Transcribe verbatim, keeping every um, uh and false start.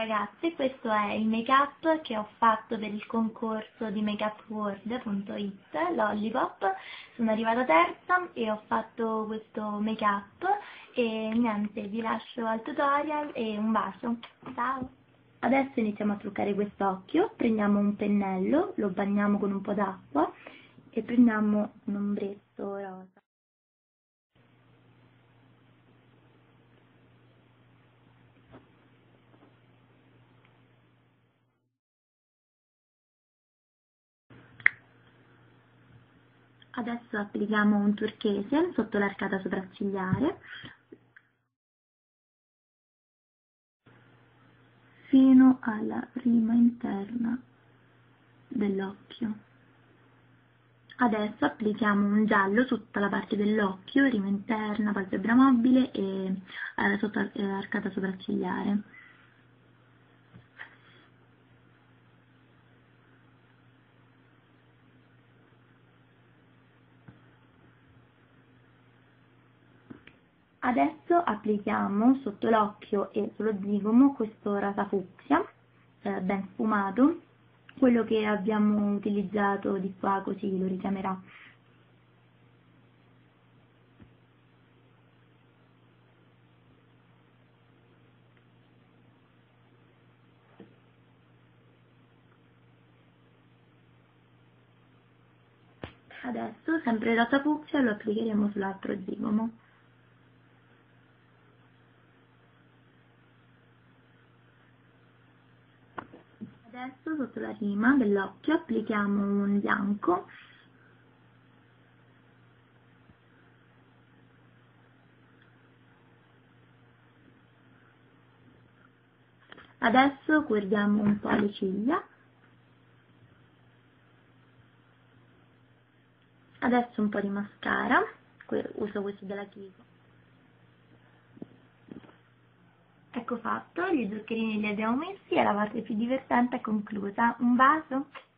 ragazzi, questo è il make up che ho fatto per il concorso di makeupworld punto it, Lollipop. Sono arrivata terza e ho fatto questo make up e niente, vi lascio al tutorial e un bacio. Ciao! Adesso iniziamo a truccare quest'occhio, prendiamo un pennello, lo bagniamo con un po' d'acqua e prendiamo un ombretto rosa. Adesso applichiamo un turchese sotto l'arcata sopraccigliare fino alla rima interna dell'occhio. Adesso applichiamo un giallo su tutta la parte dell'occhio, rima interna, palpebra mobile e eh, sotto l'arcata sopraccigliare. Adesso applichiamo sotto l'occhio e sullo zigomo questo rosa fucsia, eh, ben sfumato, quello che abbiamo utilizzato di qua così lo richiamerà. Adesso, sempre rosa fucsia, lo applicheremo sull'altro zigomo. Adesso sotto la rima dell'occhio applichiamo un bianco. Adesso curviamo un po' le ciglia. Adesso un po' di mascara, uso questo della Kiko. Ecco fatto, gli zuccherini li abbiamo messi e la parte più divertente è conclusa. Un bacio!